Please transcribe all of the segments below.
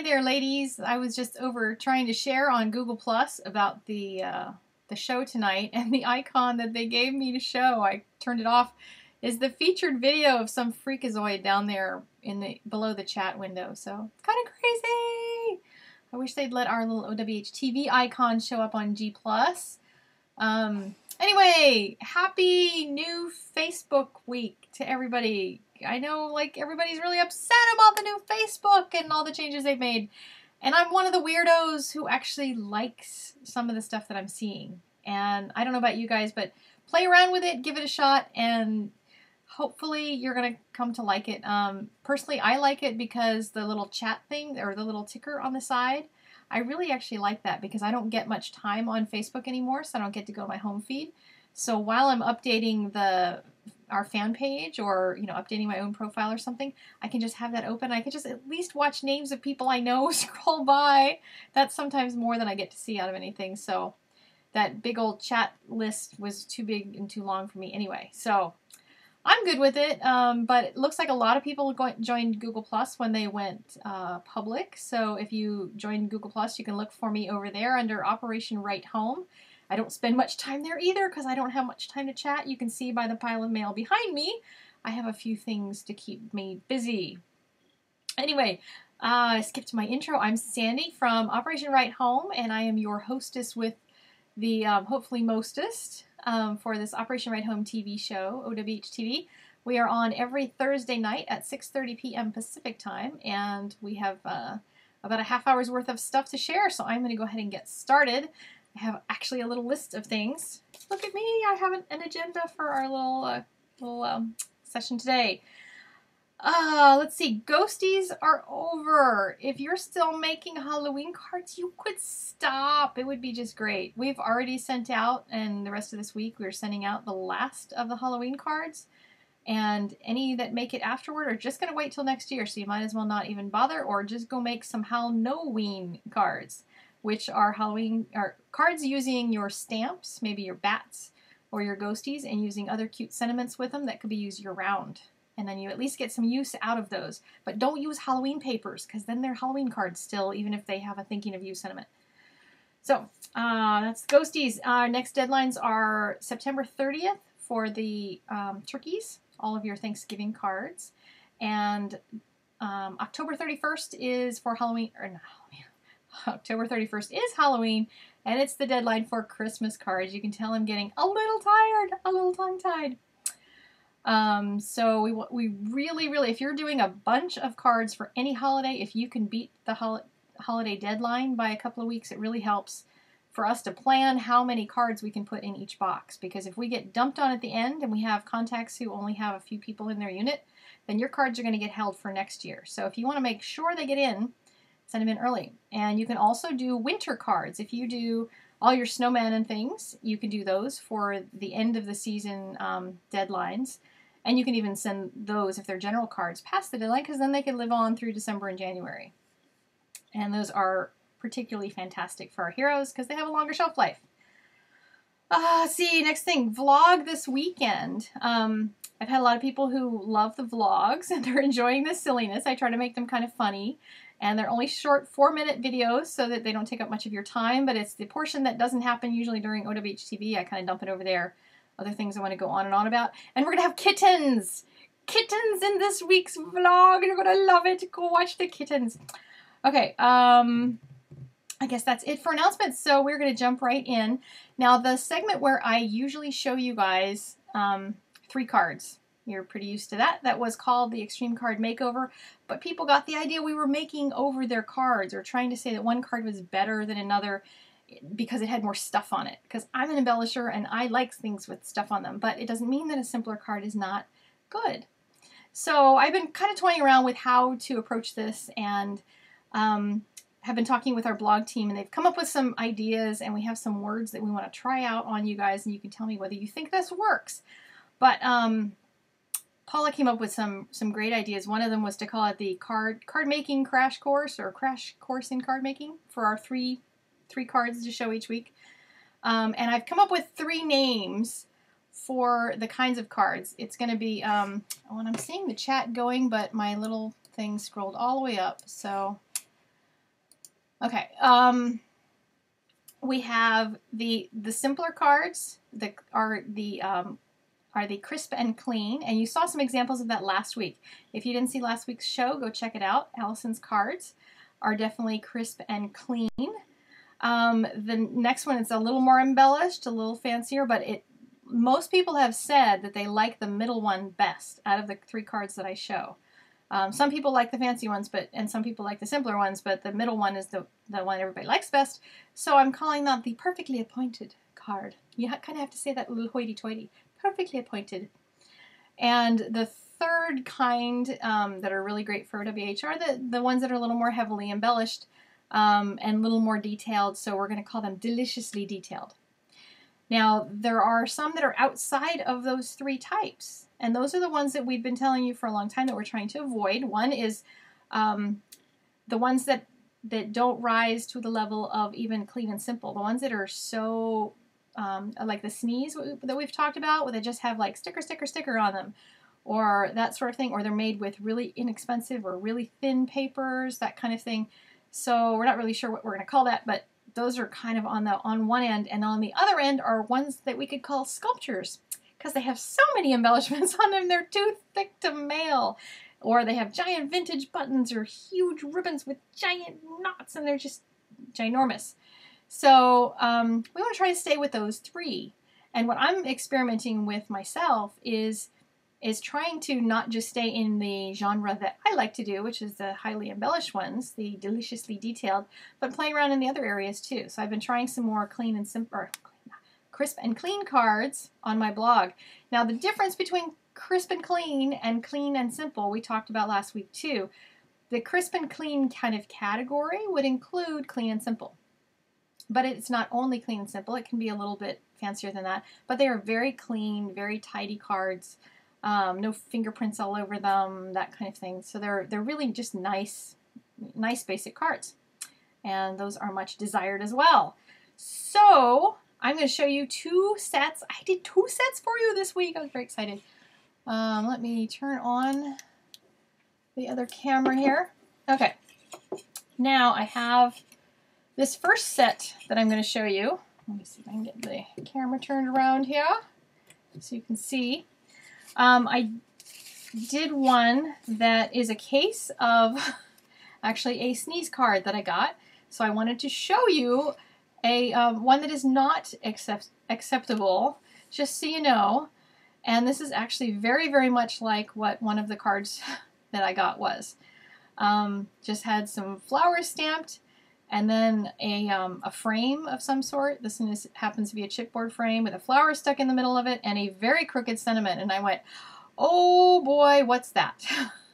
there, ladies. I was just over trying to share on Google Plus about the show tonight, and the icon that they gave me to show, I turned it off, is the featured video of some freakazoid down there in the below the chat window. So it's kind of crazy. I wish they'd let our little OWHtv icon show up on G+. Anyway, happy new Facebook week to everybody. I know, like, everybody's really upset about the new Facebook and all the changes they've made. And I'm one of the weirdos who actually likes some of the stuff that I'm seeing. And I don't know about you guys, but play around with it, give it a shot, and hopefully you're going to come to like it. Personally, I like it because the little chat thing, or the little ticker on the side, I really actually like that because I don't get much time on Facebook anymore, so I don't get to go to my home feed. So while I'm updating our fan page, or updating my own profile or something, I can just have that open. I can just at least watch names of people I know scroll by. That's sometimes more than I get to see out of anything. So that big old chat list was too big and too long for me anyway. So I'm good with it, but it looks like a lot of people joined Google Plus when they went public. So if you joined Google Plus, you can look for me over there under Operation Right Home. I don't spend much time there either because I don't have much time to chat. You can see by the pile of mail behind me, I have a few things to keep me busy. Anyway, I skipped my intro. I'm Sandy from Operation Right Home, and I am your hostess with the hopefully mostest for this Operation Right Home TV show, OWHtv. We are on every Thursday night at 6:30 p.m. Pacific time, and we have about a half hour's worth of stuff to share, so I'm going to go ahead and get started. I have actually a little list of things. Look at me, I have an agenda for our little session today. Let's see, ghosties are over. If you're still making Halloween cards, you could stop. It would be just great. We've already sent out, and the rest of this week we're sending out the last of the Halloween cards, and any that make it afterward are just going to wait till next year, so you might as well not even bother, or just go make some Halloween cards, which are Halloween cards using your stamps, maybe your bats or your ghosties, and using other cute sentiments with them that could be used year-round. And then you at least get some use out of those. But don't use Halloween papers, because then they're Halloween cards still, even if they have a thinking of you sentiment. So, that's the ghosties. Our next deadlines are September 30th for the turkeys, all of your Thanksgiving cards. And October 31st is for Halloween, or not Halloween. October 31st is Halloween, and it's the deadline for Christmas cards. You can tell I'm getting a little tired, a little tongue-tied. So we really, if you're doing a bunch of cards for any holiday, if you can beat the holiday deadline by a couple of weeks, it really helps for us to plan how many cards we can put in each box. Because if we get dumped on at the end and we have contacts who only have a few people in their unit, then your cards are going to get held for next year. So if you want to make sure they get in, send them in early. And you can also do winter cards. If you do all your snowmen and things, you can do those for the end of the season deadlines. And you can even send those, if they're general cards, past the deadline, because then they can live on through December and January. And those are particularly fantastic for our heroes because they have a longer shelf life. See, next thing, vlog this weekend. I've had a lot of people who love the vlogs and they're enjoying the silliness. I try to make them kind of funny. And they're only short 4-minute videos so that they don't take up much of your time, but it's the portion that doesn't happen usually during OWHtv. I kind of dump it over there. Other things I want to go on and on about. And we're going to have kittens! Kittens in this week's vlog! You're going to love it! Go watch the kittens! Okay, I guess that's it for announcements, so we're going to jump right in. Now, the segment where I usually show you guys 3 cards. You're pretty used to that. That was called the Extreme Card Makeover, but people got the idea we were making over their cards, or trying to say that one card was better than another because it had more stuff on it. Because I'm an embellisher and I like things with stuff on them, but it doesn't mean that a simpler card is not good. So I've been kind of toying around with how to approach this, and have been talking with our blog team, and they've come up with some ideas, and we have some words that we want to try out on you guys, and you can tell me whether you think this works. But Paula came up with some great ideas. One of them was to call it the card making crash course, or crash course in card making, for our three cards to show each week. And I've come up with 3 names for the kinds of cards. It's going to be, oh, and I'm seeing the chat going, but my little thing scrolled all the way up. So Okay, we have the simpler cards that are the crisp and clean, and you saw some examples of that last week. If you didn't see last week's show, go check it out. Allison's cards are definitely crisp and clean. The next one is a little more embellished, a little fancier, but most people have said that they like the middle one best out of the 3 cards that I show. Some people like the fancy ones, and some people like the simpler ones, but the middle one is the one everybody likes best. So I'm calling that the perfectly appointed card. You kind of have to say that a little hoity-toity. Perfectly appointed. And the third kind that are really great for OWH are the ones that are a little more heavily embellished and a little more detailed, so we're going to call them deliciously detailed. Now, there are some that are outside of those 3 types, and those are the ones that we've been telling you for a long time that we're trying to avoid. One is the ones that don't rise to the level of even clean and simple. The ones that are so, like the sneeze that we've talked about, where they just have like sticker, sticker, sticker on them, or that sort of thing, or they're made with really inexpensive or really thin papers, that kind of thing. So we're not really sure what we're going to call that, but those are kind of on one end, and on the other end are ones that we could call sculptures, because they have so many embellishments on them, they're too thick to mail. Or they have giant vintage buttons or huge ribbons with giant knots, and they're just ginormous. So we want to try to stay with those 3. And what I'm experimenting with myself is trying to not just stay in the genre that I like to do, which is the highly embellished ones, the deliciously detailed, but playing around in the other areas too. So I've been trying some more clean and simple, crisp and clean cards on my blog. Now the difference between crisp and clean and simple we talked about last week too. The crisp and clean kind of category would include clean and simple. But it's not only clean and simple, it can be a little bit fancier than that. But they are very clean, very tidy cards. No fingerprints all over them, that kind of thing. So they're really just nice basic cards. And those are much desired as well. So I'm going to show you 2 sets. I did 2 sets for you this week. I was very excited. Let me turn on the other camera here. Okay. Now I have this first set that I'm going to show you. Let me see if I can get the camera turned around here so you can see. I did one that is a case of actually a sneeze card that I got. So I wanted to show you a one that is not acceptable, just so you know. And this is actually very, very much like what one of the cards that I got was. Just had some flowers stamped, and then a frame of some sort. This one happens to be a chipboard frame with a flower stuck in the middle of it and a very crooked sentiment. And I went, oh boy, what's that?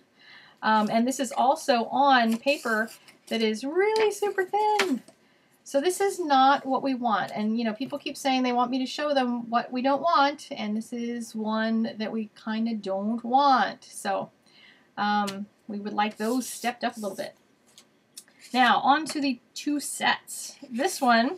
And this is also on paper that is really super thin. So this is not what we want. And you know, people keep saying they want me to show them what we don't want, and this is one that we kind of don't want. So we would like those stepped up a little bit. Now, on to the 2 sets. This one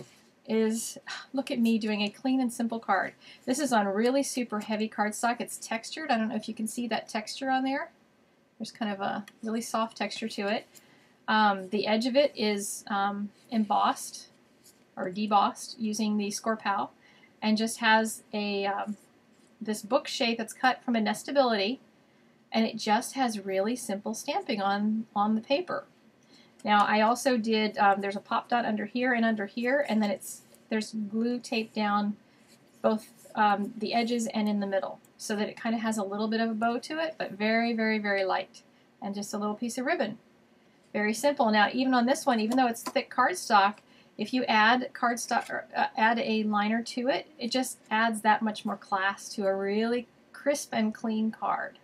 is, look at me doing a clean and simple card. This is on really super heavy cardstock. It's textured. I don't know if you can see that texture on there. There's kind of a really soft texture to it. The edge of it is embossed or debossed using the Scorpal, and just has a this book shape that's cut from a nestability, and it just has really simple stamping on the paper. Now I also did, there's a pop dot under here, and then there's glue taped down both the edges and in the middle, so that it kind of has a little bit of a bow to it, but very, very, very light, and just a little piece of ribbon. Very simple. Now even on this one, even though it's thick cardstock, if you add cardstock or add a liner to it, it just adds that much more class to a really crisp and clean card.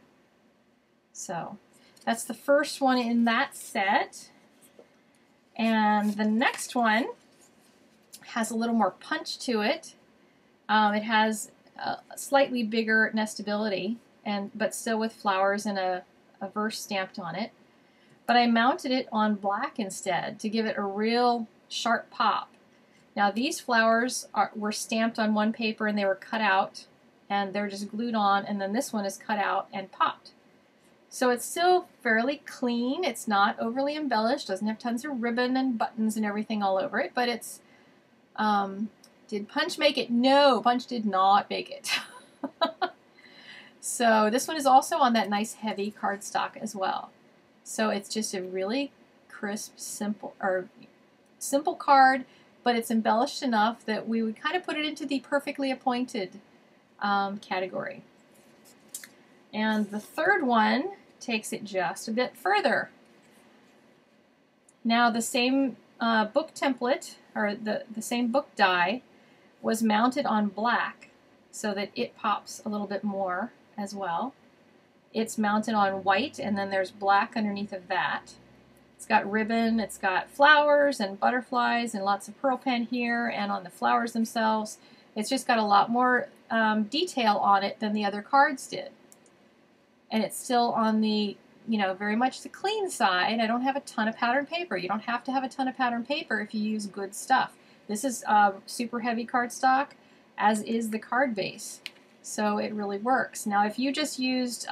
So that's the first one in that set. And the next one has a little more punch to it. It has a slightly bigger nestability, but still with flowers and a verse stamped on it. But I mounted it on black instead to give it a real sharp pop. Now these flowers were stamped on one paper and they were cut out, and they're just glued on, and then this one is cut out and popped. So it's still fairly clean. It's not overly embellished, doesn't have tons of ribbon and buttons and everything all over it, but it's, did Punch make it? No, Punch did not make it. So this one is also on that nice heavy cardstock as well. So it's just a really crisp, simple card, but it's embellished enough that we would kind of put it into the perfectly appointed category. And the third one takes it just a bit further. Now the same book template, or the same book die, was mounted on black so that it pops a little bit more as well. It's mounted on white, and then there's black underneath of that. It's got ribbon, it's got flowers and butterflies and lots of pearl pen here, and on the flowers themselves. It's just got a lot more detail on it than the other cards did. And it's still on the, you know, very much the clean side. I don't have a ton of pattern paper. You don't have to have a ton of pattern paper if you use good stuff. This is super heavy cardstock, as is the card base. So it really works. Now if you just used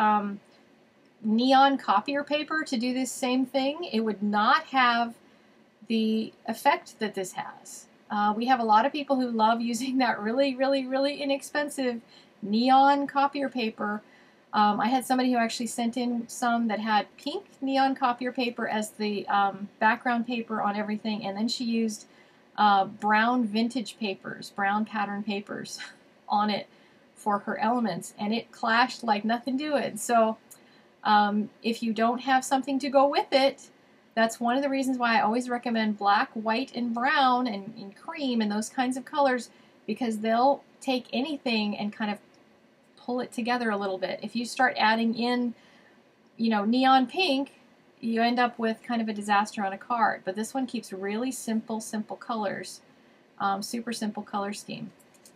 neon copier paper to do this same thing, it would not have the effect that this has. We have a lot of people who love using that really, really, really inexpensive neon copier paper. I had somebody who actually sent in some that had pink neon copier paper as the background paper on everything, and then she used brown vintage papers, brown pattern papers on it for her elements, and it clashed like nothing doing. So if you don't have something to go with it, that's one of the reasons why I always recommend black, white, and brown, and cream, and those kinds of colors, because they'll take anything and kind of pull it together a little bit. If you start adding in, you know, neon pink, you end up with kind of a disaster on a card. But this one keeps really simple colors, super simple color scheme.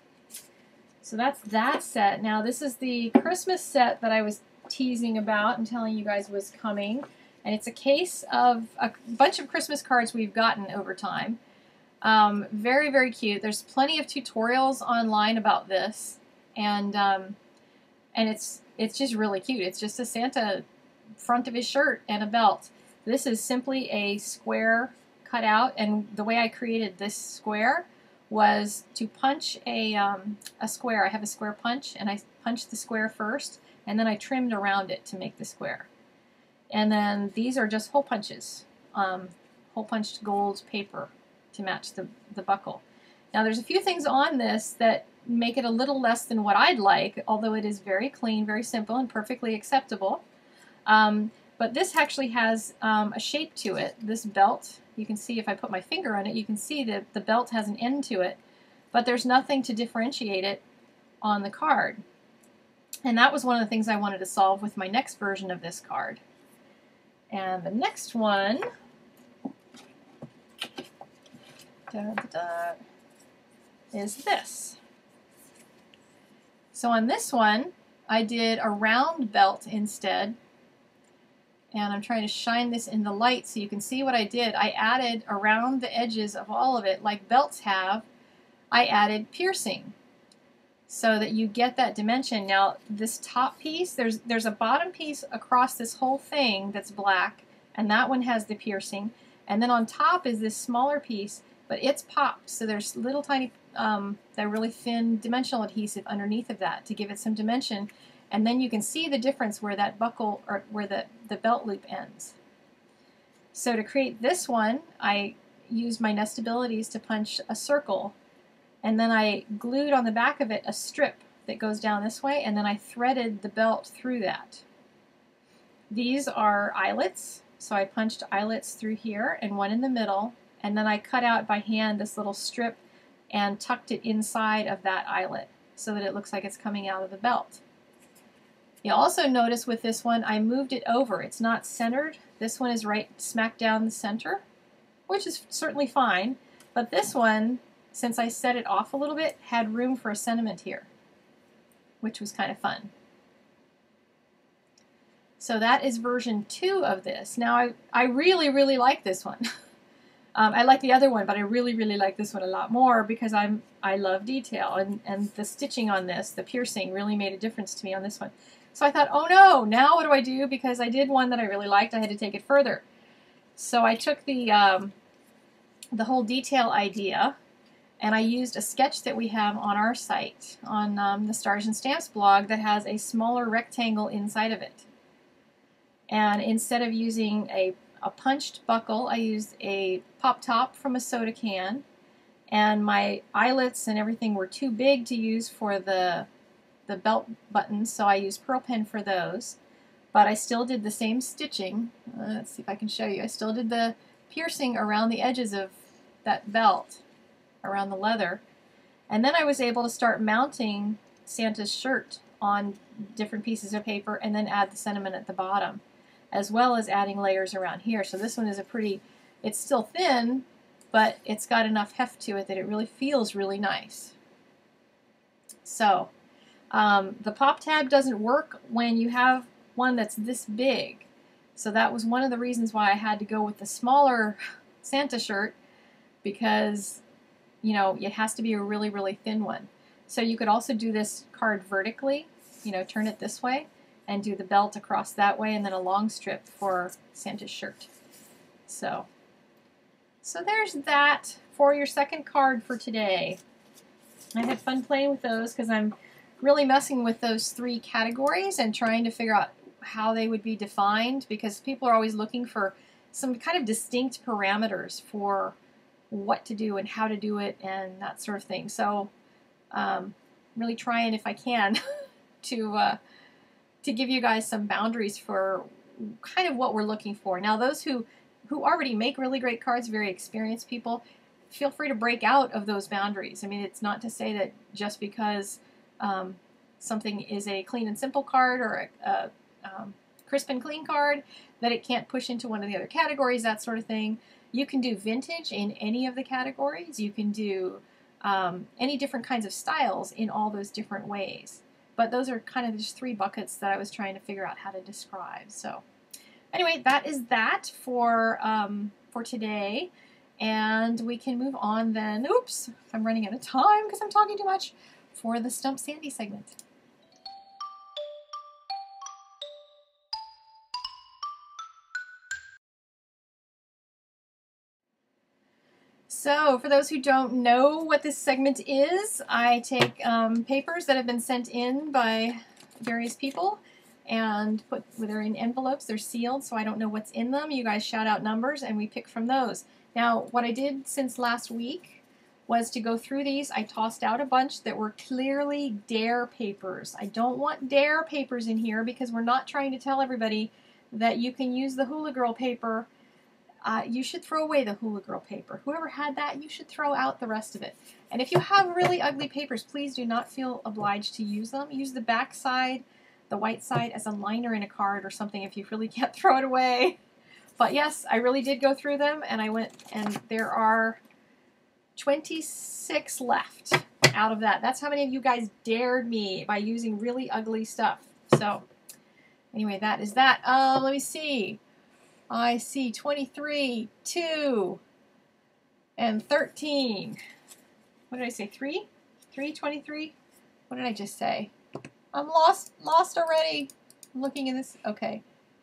So that's that set. Now this is the Christmas set that I was teasing about and telling you guys was coming. And it's a case of a bunch of Christmas cards we've gotten over time. Very, very cute. There's plenty of tutorials online about this. And it's just really cute. It's just a Santa front of his shirt and a belt. This is simply a square cut out, and the way I created this square was to punch a square. I have a square punch, and I punched the square first, and then I trimmed around it to make the square. And then these are just hole punches, hole punched gold paper to match the buckle. Now there's a few things on this that make it a little less than what I'd like, although it is very clean, very simple, and perfectly acceptable. But this actually has a shape to it. This belt, you can see if I put my finger on it, you can see that the belt has an end to it, but there's nothing to differentiate it on the card. And that was one of the things I wanted to solve with my next version of this card. And the next one is this. So on this one, I did a round belt instead. And I'm trying to shine this in the light so you can see what I did. I added around the edges of all of it, like belts have, I added piercing so that you get that dimension. Now this top piece, there's a bottom piece across this whole thing that's black, and that one has the piercing. And then on top is this smaller piece, but it's popped. So there's little tiny, that really thin dimensional adhesive underneath of that to give it some dimension. And then you can see the difference where that buckle, or where the belt loop ends. So to create this one, I used my nestabilities to punch a circle, and then I glued on the back of it a strip that goes down this way, and then I threaded the belt through that. These are eyelets, so I punched eyelets through here and one in the middle, and then I cut out by hand this little strip and tucked it inside of that eyelet so that it looks like it's coming out of the belt. You'll also notice with this one, I moved it over. It's not centered. This one is right smack down the center, which is certainly fine. But this one, since I set it off a little bit, had room for a sentiment here, which was kind of fun. So that is version 2 of this. Now, I really, really like this one. I like the other one, but I really, really like this one a lot more because I love detail, and the stitching on this, the piercing, really made a difference to me on this one. So I thought, oh no, now what do I do? Because I did one that I really liked, I had to take it further. So I took the whole detail idea, and I used a sketch that we have on our site, on the Stars and Stamps blog, that has a smaller rectangle inside of it. And instead of using a punched buckle, I used a pop top from a soda can, and my eyelets and everything were too big to use for the belt buttons, so I used pearl pen for those. But I still did the same stitching. Let's see if I can show you. I still did the piercing around the edges of that belt, around the leather. And then I was able to start mounting Santa's shirt on different pieces of paper and then add the sentiment at the bottom, as well as adding layers around here. So this one is a pretty, it's still thin, but it's got enough heft to it that it really feels really nice. So the pop tab doesn't work when you have one that's this big. So that was one of the reasons why I had to go with the smaller Santa shirt, because, you know, it has to be a really, really thin one. So you could also do this card vertically, you know, turn it this way and do the belt across that way, and then a long strip for Santa's shirt. So there's that for your second card for today. I had fun playing with those because I'm really messing with those 3 categories and trying to figure out how they would be defined, because people are always looking for some kind of distinct parameters for what to do and how to do it and that sort of thing. So really trying, if I can, to give you guys some boundaries for kind of what we're looking for. Now, those who already make really great cards, very experienced people, feel free to break out of those boundaries. I mean, it's not to say that just because something is a clean and simple card or a crisp and clean card that it can't push into one of the other categories, that sort of thing. You can do vintage in any of the categories. You can do any different kinds of styles in all those different ways. But those are kind of just 3 buckets that I was trying to figure out how to describe. So anyway, that is that for today. And we can move on then. Oops, I'm running out of time because I'm talking too much, for the Stump Sandy segment. So, for those who don't know what this segment is, I take papers that have been sent in by various people and they're in envelopes, they're sealed, so I don't know what's in them. You guys shout out numbers and we pick from those. Now, what I did since last week was to go through these. I tossed out a bunch that were clearly dare papers. I don't want dare papers in here because we're not trying to tell everybody that you can use the Hula Girl paper. You should throw away the Hula Girl paper. Whoever had that, you should throw out the rest of it. And if you have really ugly papers, please do not feel obliged to use them. Use the back side, the white side, as a liner in a card or something if you really can't throw it away. But yes, I really did go through them, and I went, and there are 26 left out of that. That's how many of you guys dared me by using really ugly stuff. So anyway, that is that. Let me see. I see 23, 2, and 13. What did I say? 3? 3, 23? What did I just say? I'm lost already. I'm looking in this. Okay.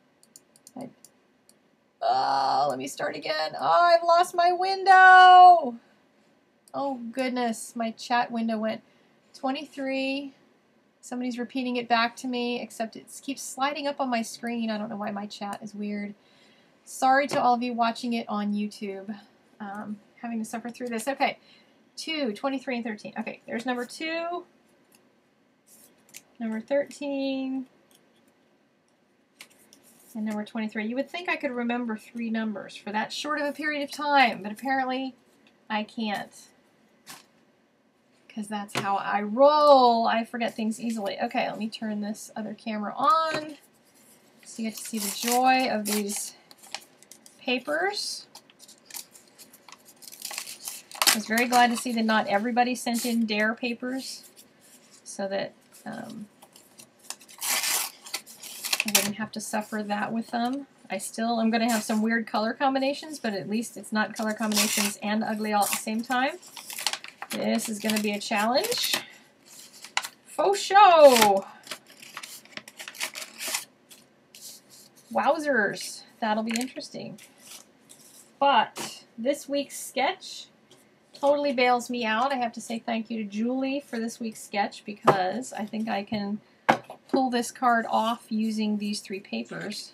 Let me start again. Oh, I've lost my window. Oh, goodness. My chat window went 23. Somebody's repeating it back to me, except it keeps sliding up on my screen. I don't know why my chat is weird. Sorry to all of you watching it on YouTube, having to suffer through this. Okay, 2, 23, and 13. Okay, there's number 2, number 13, and number 23. You would think I could remember 3 numbers for that short of a period of time, but apparently I can't, because that's how I roll. I forget things easily. Okay, let me turn this other camera on so you get to see the joy of these papers. I was very glad to see that not everybody sent in dare papers, so that I didn't have to suffer that with them. I'm going to have some weird color combinations, but at least it's not color combinations and ugly all at the same time. This is going to be a challenge. Faux show! Wowzers, that'll be interesting. But this week's sketch totally bails me out. I have to say thank you to Julie for this week's sketch because I think I can pull this card off using these 3 papers.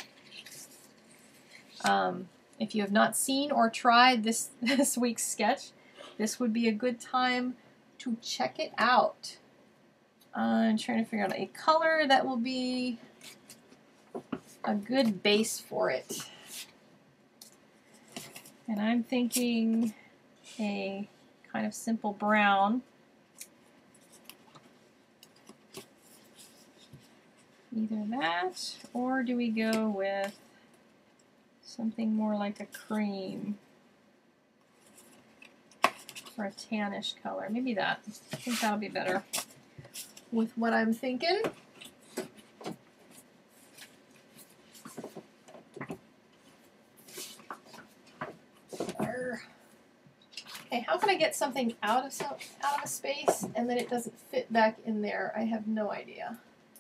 If you have not seen or tried this week's sketch, this would be a good time to check it out. I'm trying to figure out a color that will be a good base for it. And I'm thinking a kind of simple brown. Either that, or do we go with something more like a cream or a tannish color? Maybe that. I think that'll be better with what I'm thinking. Okay, how can I get something out of a space and then it doesn't fit back in there? I have no idea.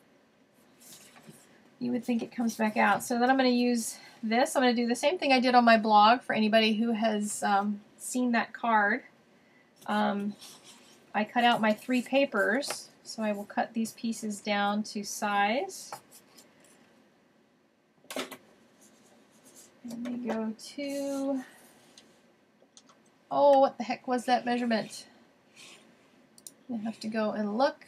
You would think it comes back out. So then I'm going to use this. I'm going to do the same thing I did on my blog for anybody who has seen that card. I cut out my 3 papers, so I will cut these pieces down to size. And they go to, oh, what the heck was that measurement? I have to go and look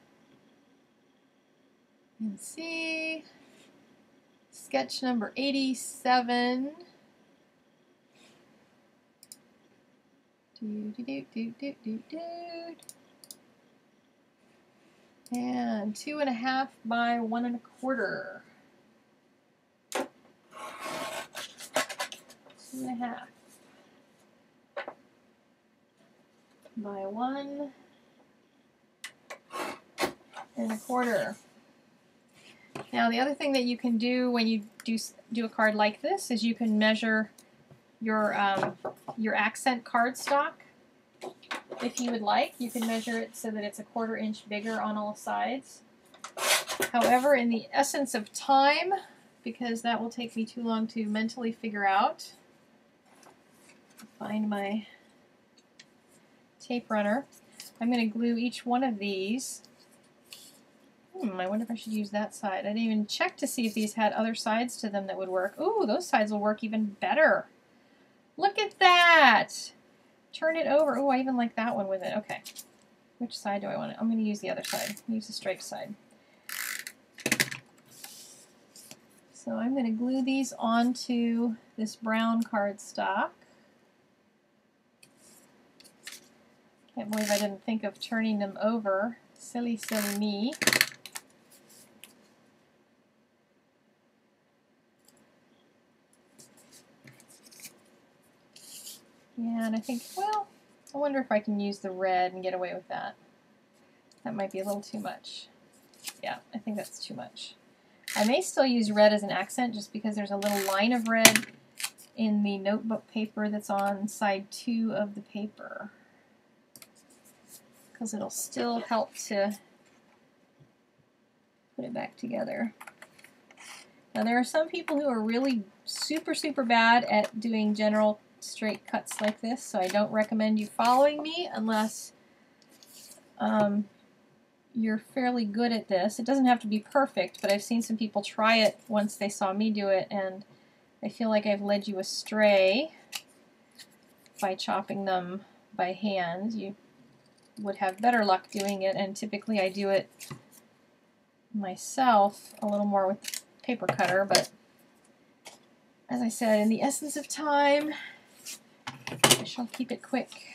and see. Sketch number 87. And 2.5 by 1.25. 2.5 by 1.25. Now the other thing that you can do when you do a card like this is you can measure your accent cardstock. If you would like, you can measure it so that it's a 1/4 inch bigger on all sides. However, in the essence of time, because that will take me too long to mentally figure out, find my tape runner, I'm going to glue each one of these. I wonder if I should use that side. I didn't even check to see if these had other sides to them that would work. Ooh, those sides will work even better. Look at that! Turn it over. Ooh, I even like that one with it. Okay. Which side do I want? I'm going to use the other side. Use the striped side. So I'm going to glue these onto this brown cardstock. Can't believe I didn't think of turning them over. Silly, silly me. Yeah, and I think, well, I wonder if I can use the red and get away with that. That might be a little too much. Yeah, I think that's too much. I may still use red as an accent just because there's a little line of red in the notebook paper that's on side 2 of the paper. Because it'll still help to put it back together. Now there are some people who are really super, super bad at doing general straight cuts like this, so I don't recommend you following me unless you're fairly good at this. It doesn't have to be perfect, but I've seen some people try it once they saw me do it, and I feel like I've led you astray by chopping them by hand. You would have better luck doing it, and typically I do it myself a little more with paper cutter, but as I said, in the essence of time, I shall keep it quick.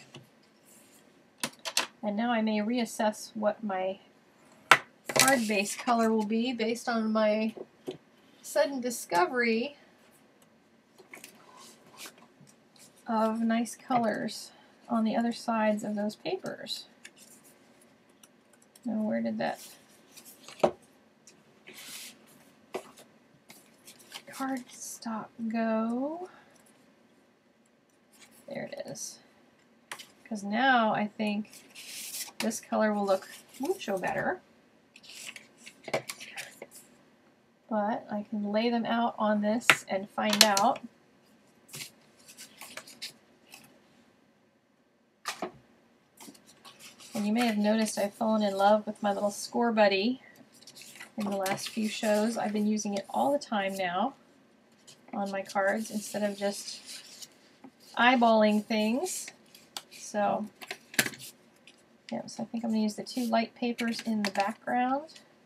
And now I may reassess what my card base color will be based on my sudden discovery of nice colors on the other sides of those papers. Now where did that cardstock go? There it is. Because now I think this color will look mucho better. but I can lay them out on this and find out. And you may have noticed I've fallen in love with my little score buddy in the last few shows. I've been using it all the time now on my cards instead of just eyeballing things. So, yeah, so I think I'm going to use the two light papers in the background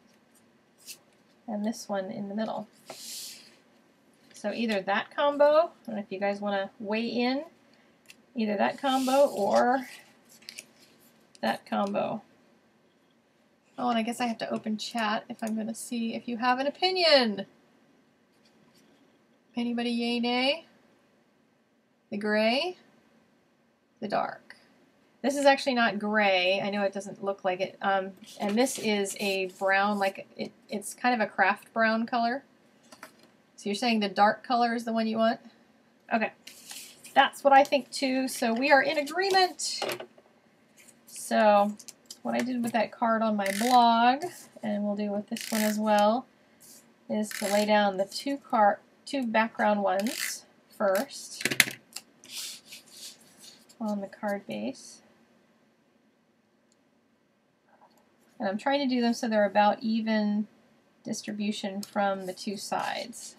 and this one in the middle. So either that combo, I don't know if you guys want to weigh in, either that combo or that combo. Oh, and I guess I have to open chat if I'm going to see if you have an opinion. Anybody yay, nay? The gray? The dark. This is actually not gray. I know it doesn't look like it. And this is a brown, like it's kind of a craft brown color. So you're saying the dark color is the one you want? Okay. That's what I think too. So we are in agreement. So what I did with that card on my blog, and we'll do with this one as well, is to lay down the two background ones first on the card base. And I'm trying to do them so they're about even distribution from the two sides.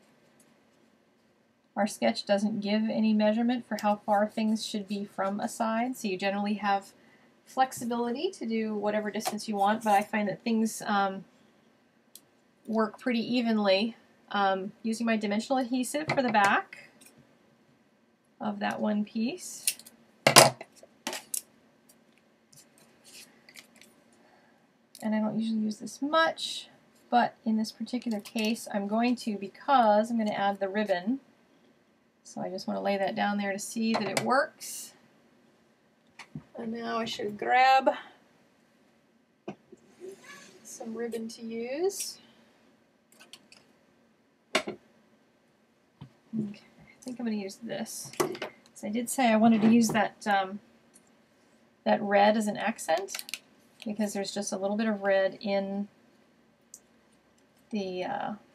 Our sketch doesn't give any measurement for how far things should be from a side, so you generally have flexibility to do whatever distance you want, but I find that things work pretty evenly. Using my dimensional adhesive for the back of that one piece. And I don't usually use this much, but in this particular case I'm going to, because I'm going to add the ribbon. So I just want to lay that down there to see that it works. And now I should grab some ribbon to use. Okay, I think I'm going to use this. So I did say I wanted to use that that red as an accent, because there's just a little bit of red in the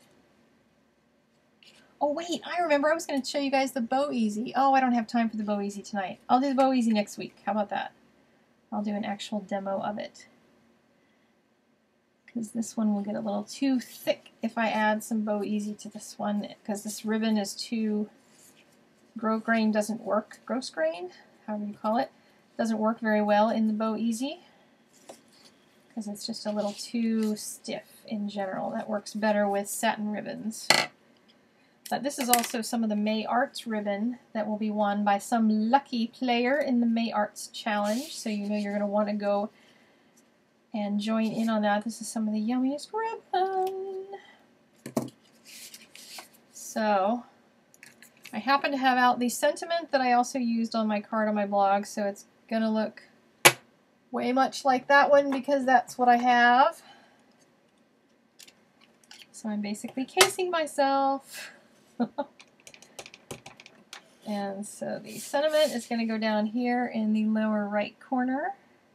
oh wait, I remember I was going to show you guys the Bow Easy. Oh, I don't have time for the Bow Easy tonight. I'll do the Bow Easy next week. How about that? I'll do an actual demo of it, because this one will get a little too thick if I add some Bow Easy to this one, because this ribbon is too, grosgrain grain doesn't work, gross grain, however you call it, doesn't work very well in the Bow Easy, because it's just a little too stiff in general. That works better with satin ribbons. But this is also some of the May Arts ribbon that will be won by some lucky player in the May Arts Challenge, so you know you're going to want to go and join in on that. This is some of the yummiest ribbon. So I happen to have out the sentiment that I also used on my card on my blog, so it's going to look way much like that one because that's what I have. So I'm basically casing myself. And so the sentiment is going to go down here in the lower right corner.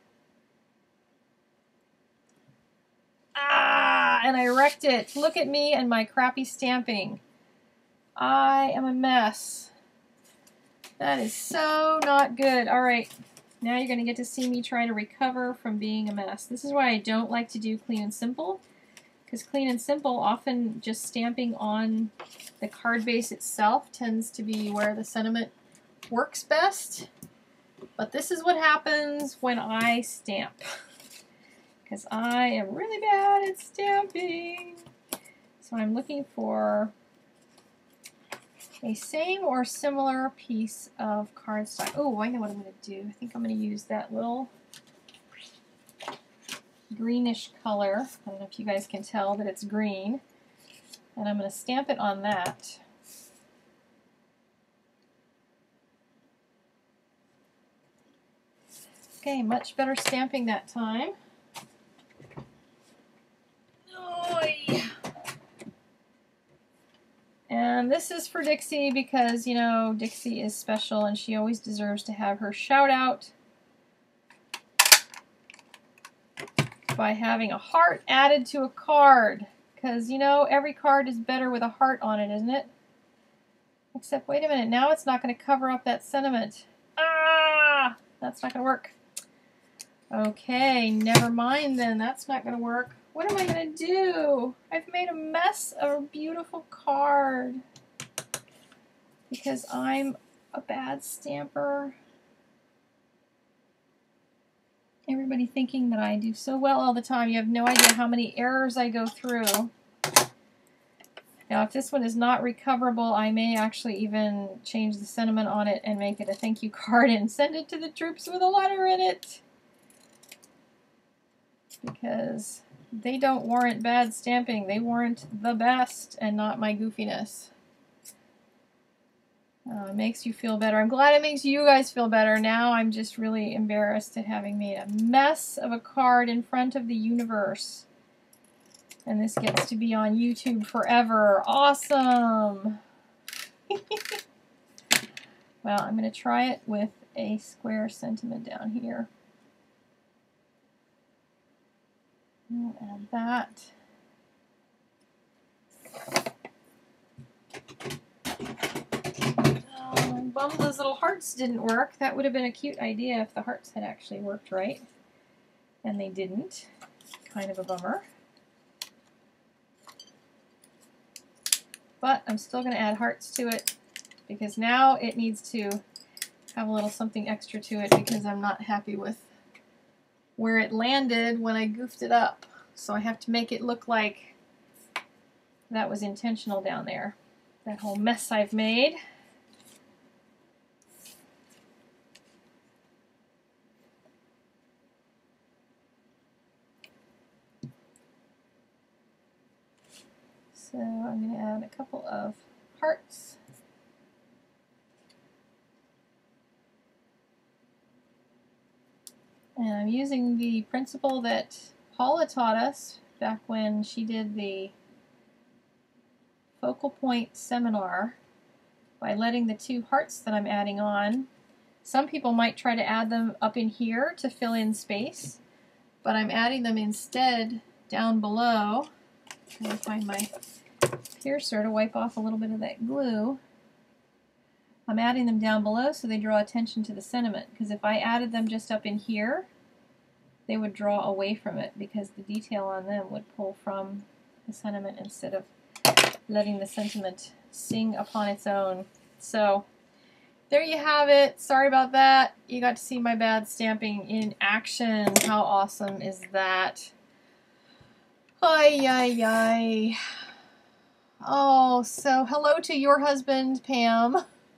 Ah, and I wrecked it. Look at me and my crappy stamping. I am a mess. That is so not good. All right, now you're going to get to see me try to recover from being a mess. This is why I don't like to do clean and simple, because clean and simple, often just stamping on the card base itself tends to be where the sentiment works best. But this is what happens when I stamp, because I am really bad at stamping. So I'm looking for a same or similar piece of cardstock. Oh, I know what I'm going to do. I think I'm going to use that little greenish color. I don't know if you guys can tell that it's green. And I'm going to stamp it on that. Okay, much better stamping that time. Oy. And this is for Dixie because, you know, Dixie is special and she always deserves to have her shout out by having a heart added to a card, because, you know, every card is better with a heart on it, isn't it? Except, wait a minute, now it's not going to cover up that sentiment. Ah! That's not going to work. Okay, never mind then. That's not going to work. What am I going to do? I've made a mess of a beautiful card because I'm a bad stamper. Everybody thinking that I do so well all the time. You have no idea how many errors I go through. Now, if this one is not recoverable, I may actually even change the sentiment on it and make it a thank you card and send it to the troops with a letter in it. Because they don't warrant bad stamping. They warrant the best and not my goofiness. It makes you feel better. I'm glad it makes you guys feel better. Now I'm just really embarrassed at having made a mess of a card in front of the universe. And this gets to be on YouTube forever. Awesome! Well, I'm going to try it with a square sentiment down here. I'll add that. Oh, I'm bummed those little hearts didn't work. That would have been a cute idea if the hearts had actually worked right. And they didn't. Kind of a bummer. But I'm still going to add hearts to it because now it needs to have a little something extra to it because I'm not happy with where it landed when I goofed it up. So I have to make it look like that was intentional down there. That whole mess I've made. So I'm going to add a couple of hearts. And I'm using the principle that Paula taught us back when she did the focal point seminar by letting the two hearts that I'm adding on. Some people might try to add them up in here to fill in space, but I'm adding them instead down below. I'm trying to find my piercer to wipe off a little bit of that glue. I'm adding them down below so they draw attention to the sentiment, because if I added them just up in here, they would draw away from it because the detail on them would pull from the sentiment instead of letting the sentiment sing upon its own. So there you have it. Sorry about that. You got to see my bad stamping in action. How awesome is that? Ay, ay, ay. Oh, so hello to your husband, Pam.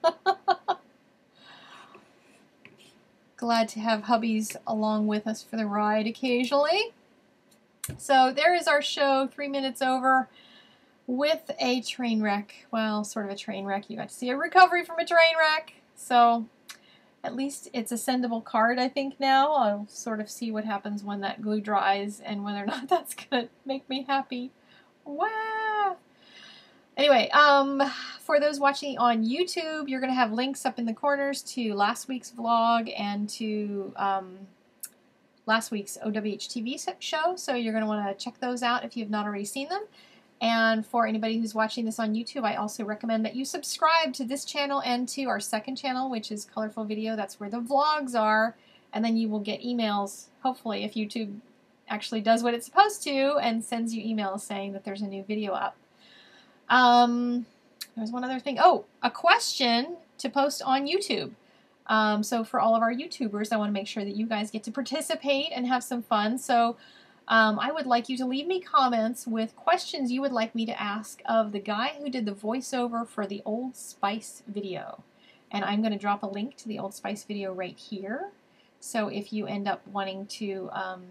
Glad to have hubbies along with us for the ride occasionally. So there is our show, 3 minutes over, with a train wreck. Well, sort of a train wreck. You got to see a recovery from a train wreck. So at least it's a sendable card, I think, now. I'll sort of see what happens when that glue dries and whether or not that's going to make me happy. Wow! Anyway, for those watching on YouTube, you're going to have links up in the corners to last week's vlog and to last week's OWHtv show, so you're going to want to check those out if you have not already seen them. And for anybody who's watching this on YouTube, I also recommend that you subscribe to this channel and to our second channel, which is Colorful Video. That's where the vlogs are, and then you will get emails, hopefully, if YouTube actually does what it's supposed to and sends you emails saying that there's a new video up. There's one other thing. Oh, a question to post on YouTube. So for all of our YouTubers, I want to make sure that you guys get to participate and have some fun. So I would like you to leave me comments with questions you would like me to ask of the guy who did the voiceover for the Old Spice video. And I'm going to drop a link to the Old Spice video right here. So if you end up wanting to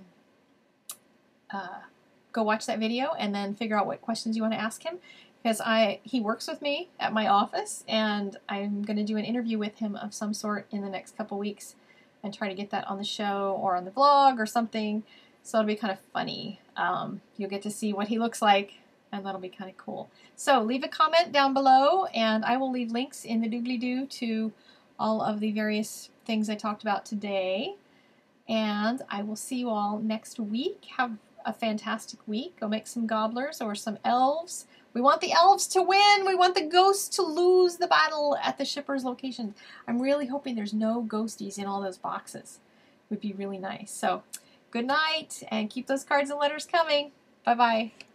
go watch that video and then figure out what questions you want to ask him, because he works with me at my office, and I'm going to do an interview with him of some sort in the next couple weeks and try to get that on the show or on the vlog or something. So it'll be kind of funny. You'll get to see what he looks like, and that'll be kind of cool. So leave a comment down below, and I will leave links in the doobly-doo to all of the various things I talked about today. And I will see you all next week. Have a fantastic week. Go make some gobblers or some elves. We want the elves to win. We want the ghosts to lose the battle at the shippers' location. I'm really hoping there's no ghosties in all those boxes. It would be really nice. So, good night, and keep those cards and letters coming. Bye-bye.